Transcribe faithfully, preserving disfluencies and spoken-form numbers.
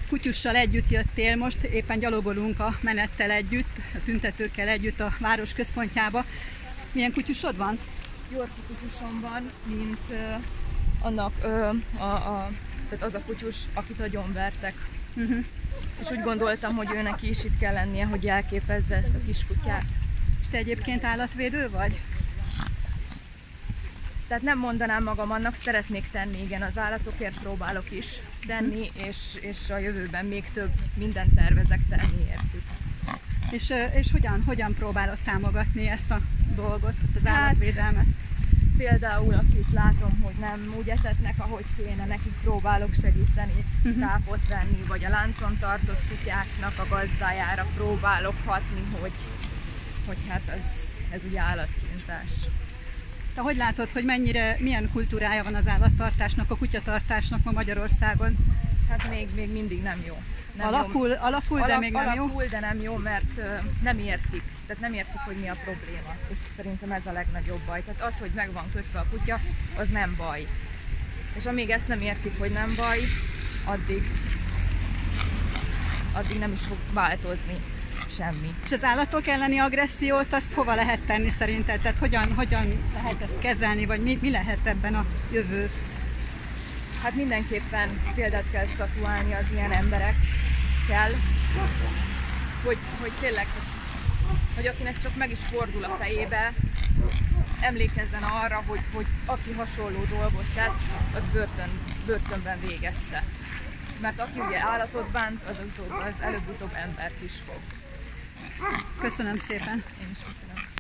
kutyussal együtt jöttél most, éppen gyalogolunk a menettel együtt, a tüntetőkkel együtt a város központjába. Milyen kutyusod van? Yorkie kutyusom van, mint uh, annak uh, a, a, tehát az a kutyus, akit agyonvertek. Uh-huh. És úgy gondoltam, hogy ő neki is itt kell lennie, hogy elképezze ezt a kis kutyát. És te egyébként állatvédő vagy? Tehát nem mondanám magam annak, szeretnék tenni, igen, az állatokért próbálok is tenni, és, és a jövőben még több mindent tervezek tenni értük. És, és hogyan, hogyan próbálod támogatni ezt a dolgot, az hát, állatvédelmet? Például, akit látom, hogy nem úgy etetnek, ahogy kéne, nekik próbálok segíteni, uh-huh. tápot venni, vagy a láncon tartott kutyáknak a gazdájára próbálok hatni, hogy, hogy hát ez, ez ugye állatkínzás. Te hogy látod, hogy mennyire, milyen kultúrája van az állattartásnak, a kutyatartásnak ma Magyarországon? Hát még, még mindig nem jó. Nem alakul, jó. alakul, de Alak, még nem jó? Alakul, de nem jó, mert uh, nem értik. Tehát nem értik, hogy mi a probléma. És szerintem ez a legnagyobb baj. Tehát az, hogy meg van kötve a kutya, az nem baj. És amíg ezt nem értik, hogy nem baj, addig, addig nem is fog változni semmi. És az állatok elleni agressziót, azt hova lehet tenni szerinted? Tehát hogyan, hogyan lehet ezt kezelni, vagy mi, mi lehet ebben a jövő? Hát mindenképpen példát kell statuálni az ilyen emberekkel, hogy, hogy tényleg, hogy akinek csak meg is fordul a fejébe, emlékezzen arra, hogy, hogy aki hasonló dolgot tett, az börtön, börtönben végezte. Mert aki ugye állatot bánt, az, az előbb-utóbb embert is fog. Köszönöm szépen! Én is köszönöm.